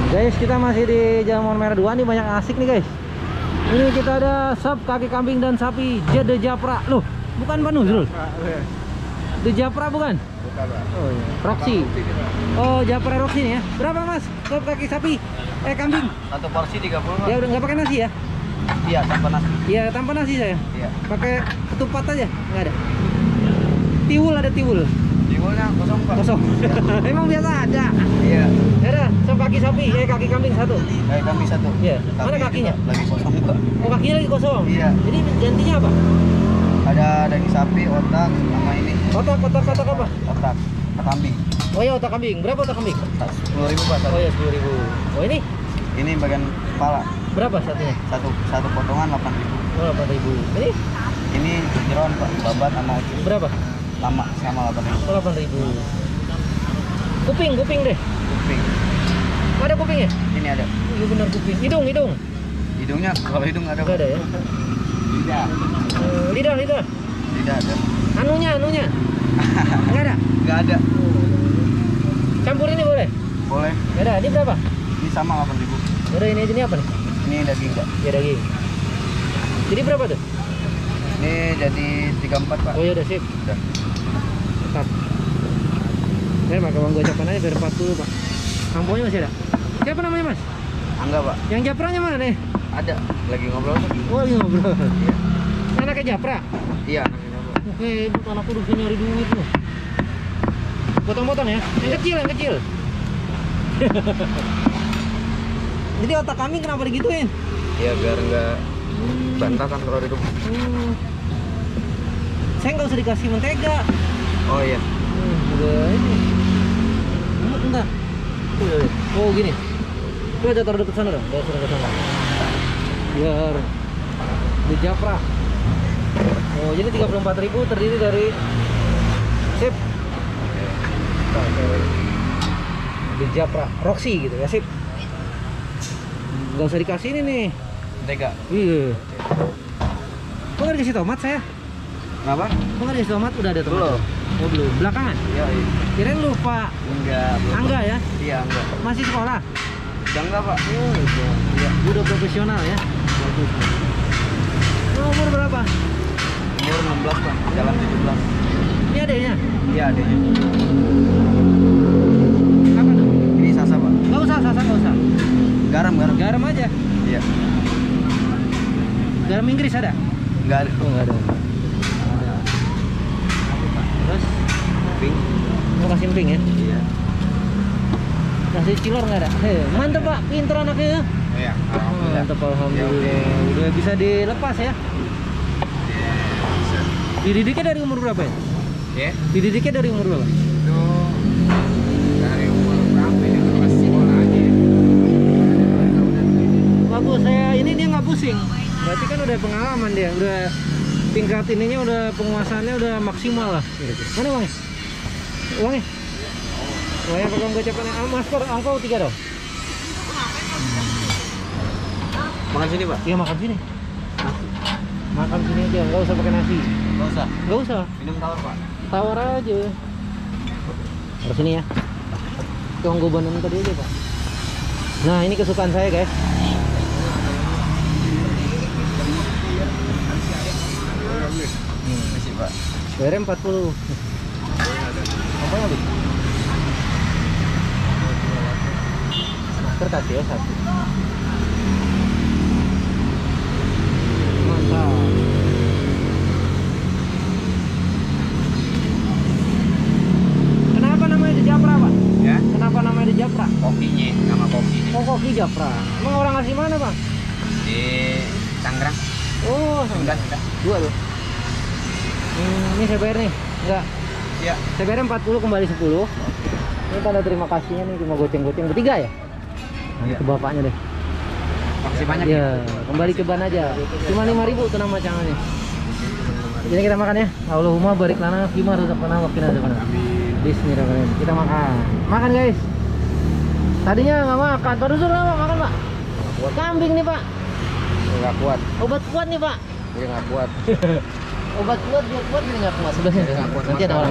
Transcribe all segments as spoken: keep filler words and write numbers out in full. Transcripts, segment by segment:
Guys, kita masih di Jalan Mohon Merah dua nih, banyak asik nih guys. Ini kita ada sop kaki kambing dan sapi Jede Japra. Loh, bukan Pak Nuzrul? The Japra bukan? Bukan, Pak. Oh iya, Roxy. Oh, Japra Roxy nih ya. Berapa Mas? Sop kaki sapi eh kambing? Satu porsi tiga puluh. Ya udah nggak pakai nasi ya? Iya, tanpa nasi. Iya, tanpa nasi saya. Iya. Pakai ketupat aja? Nggak ada. Tiwul ada tiwul. Tiwulnya kosong, Pak. Kosong. Emang biasa ada. Iya. Ya udah, sop kaki sapi, eh kaki kambing satu. Eh, kambing satu. Iya. Kaki Mana kakinya? juga lagi kosong, Pak. Oh, kakinya lagi kosong. Iya. Jadi gantinya apa? Ada daging sapi, otak, sama ini. Otak, otak, otak apa? Otak, otak kambing. Oh ya, otak kambing. Berapa otak kambing? Sepuluh ribu, Pak. Satu. Oh ya, sepuluh ribu. Oh ini Ini bagian kepala. berapa satunya? Satu satu potongan delapan ribu. Oh, delapan ribu. Ini Ini jeroan, Pak. Babat sama usus. berapa? Lama sama delapan ribu. Oh, delapan ribu. Kuping, kuping deh. Kuping. Ada kupingnya? Ini ada. Oh, iya benar kuping. Hidung, hidung. Hidungnya, kalau hidung ada. Enggak ada ya? Lidah. Eh, lidah, lidah. Lidah ada. Anunya, anunya. Enggak ada. Nggak ada. Campur ini boleh? Boleh. Enggak ada. Ini berapa? Ini sama delapan ribu. Udah ini ini apa nih? Ini daging, Pak. Ya daging. Jadi berapa tuh? Ini jadi tiga puluh empat, Pak. Oh ya udah sip. Udah. Tetap. Saya pakai uang gocapan aja biar empat puluh, Pak. Samponya masih ada. Siapa namanya, Mas? Angga, Pak. Yang Japranya mana nih? Ada. Lagi ngobrol tuh. Oh, lagi ngobrol. Iya. Anaknya Japra. Iya, anaknya, Pak. Oke, ibu anakku udah bisa nyari duit loh. Potong-potong ya. Yang kecil, yang kecil. Jadi otak kambing kenapa digituin? Iya, biar nggak berantakan kalau di rumah. Hmm. Saya nggak usah dikasih mentega. Oh iya. Hmm, udah ini. Hmm, entar. Tuh, ya, ya. Oh gini. Coba aja taruh dekat sana dong. Taruh dekat sana. Biar di Japra. Oh jadi tiga puluh empat ribu terdiri dari sip. Di Japra Roxy gitu ya sip. Nggak usah dikasih ini nih. Mentega. Iya. Kok nggak dikasih tomat saya? Kenapa? Kok nggak dikasih tomat? Udah ada tomat. Belum. Oh belum. Belakangan? Iya, iya. Kirain lupa. Enggak, belum. Angga ya? Iya, enggak. Masih sekolah? Udah enggak, Pak. Oh iya. Iya. Udah profesional ya? Bagus. Umur berapa? Umur enam belas, Pak. Jalan tujuh belas. Ini adanya? Iya, adanya. Apa tuh? Ini Sasa, Pak. Nggak usah, Sasa nggak usah. Garam, garam. Garam aja. Iya. Garam Inggris ada? Enggak ada. Oh nggak ada. Terus? Pink. Mau kasih pink ya? Iya. Kasih cilor nggak ada? Hei, mantep Pak, pinter anaknya ya. Iya. Oh, mantep alhamdulillah. Udah bisa dilepas ya? Dididiknya dari umur berapa ya? Ya. Dididiknya dari umur berapa? Itu dari umur berapa ini masih sekolah aja. Bagus, saya ini dia nggak pusing. Berarti kan udah pengalaman dia, udah tingkat ininya udah penguasaannya udah maksimal lah. Mana uangnya? Uangnya? Uangnya pakai gocapan ah, masker angkau tiga dong. Makan sini, Pak. Iya makan sini. Makan sini aja, nggak usah pakai nasi. Enggak usah. Nggak usah. Minum tawar, Pak. Tawar aja. Terus sini ya. Tunggu bandung tadi aja Pak. Nah ini kesukaan saya guys. Masih, Pak. Bayarnya empat puluh. Apa habis? Masker kasih ya satu. Mantap. Kenapa namanya di Japra Pak? Ya. Kenapa namanya di Japra? Kopinya, nama kopi. Oh kopi Japra. Emang orang asli mana Pak? Di Tangerang. Oh Enggak, enggak. dua loh. Hmm, ini saya bayar nih. Enggak. Iya. Saya bayar empat puluh kembali sepuluh. Ini tanda terima kasihnya nih cuma goceng-goceng bertiga ya? Nanti Iya. ke bapaknya deh. Makasih banyak. Ya, kembali ke ban aja. Cuma lima ribu tuh nama cangannya. Jadi kita makan ya. Allahumma barik lana fima razaqtana wa qina adzabannar. Bismillahirrahmanirrahim. Kita makan. Makan guys. Tadinya nggak makan. Pak Dusur nggak mau makan Pak. Kambing nih Pak. Enggak kuat. Obat kuat nih Pak. Dia enggak kuat. Obat kuat dia kuat jadi nggak kuat sebelahnya. Nggak kuat. Nanti ada orang.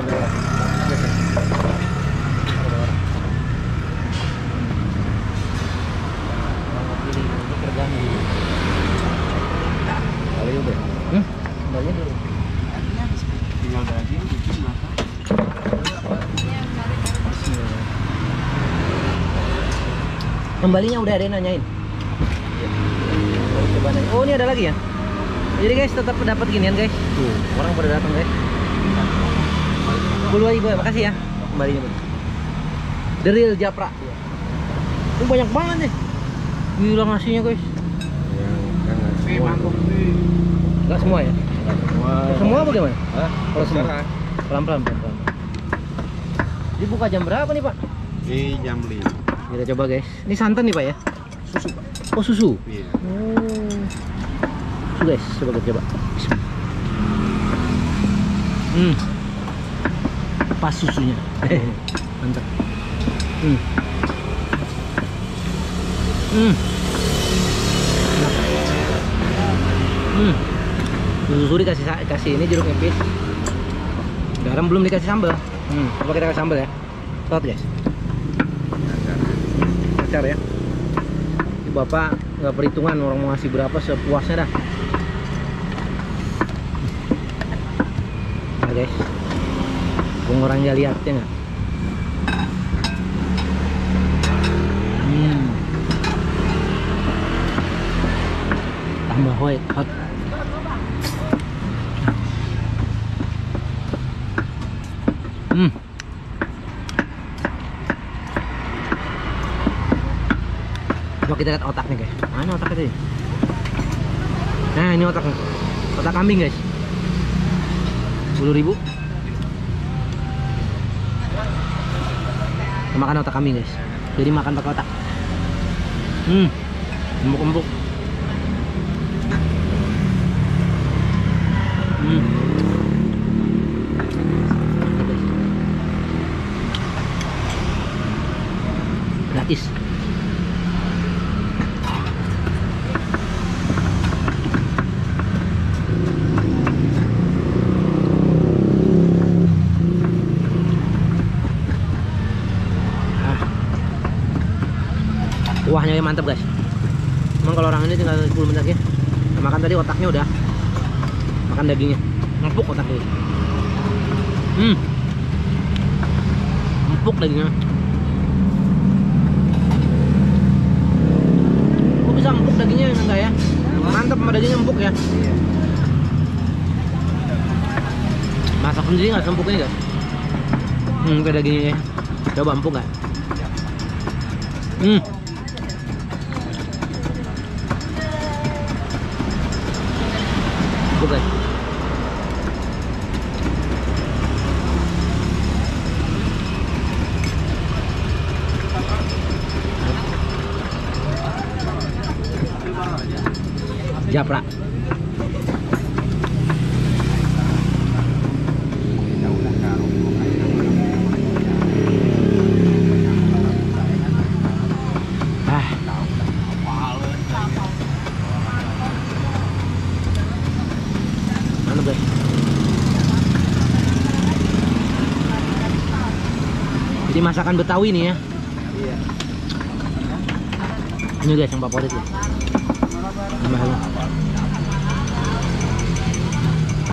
Kembalinya udah ada yang nanyain. Oh, coba nanya. Oh, ini ada lagi ya. Jadi guys, tetap dapat ginian guys. Tuh, orang pada datang guys. Bulu ibu ya, makasih ya. Kembalinya. The Real Japra. Ini banyak banget nih. Gila ngasihnya guys. Yang mantap nih. Enggak semua ya? Semua. Semua bagaimana? Hah? Kalau semua? Terserah. Pelan-pelan, pelan-pelan. Dibuka jam berapa nih Pak? Di jam lima. Kita coba guys. Ini santan nih Pak ya? Susu, Pak. Oh susu? Iya. Oh. Susu guys, coba kita coba. Hmm. Pas susunya. Mantap. Hmm. Hmm. Hmm. Susu dikasih kasih ini jeruk nipis. Garam belum dikasih sambal. Hmm. Coba kita kasih sambal ya. Tot guys. Acar ya. Ini Bapak nggak perhitungan orang mau ngasih berapa sepuasnya dah. Nah guys. Bung orang nggak lihat ya nggak. Hmm. Tambah white hot. Hmm. Coba kita lihat otaknya guys. Mana otaknya tadi? Nah ini otaknya. Otak kambing guys. sepuluh ribu. Kita makan otak kambing guys. Jadi makan pakai otak. Hmm. Empuk-empuk. Hmm. Gratis. Kuahnya mantap guys. Emang kalau orang ini tinggal sepuluh menit lagi. Makan tadi otaknya udah. Makan dagingnya. Empuk otaknya. Hmm. Empuk dagingnya. Kok bisa empuk dagingnya enggak ya? Mantap sama dagingnya empuk ya. Masak sendiri nggak sempuk ini guys. Hmm, kayak dagingnya ya. Coba empuk nggak? Hmm. Empuk guys. Japra. Ah. Mana guys? Jadi masakan Betawi nih ya. Iya. Ini guys yang favorit ya. Tambah lagi.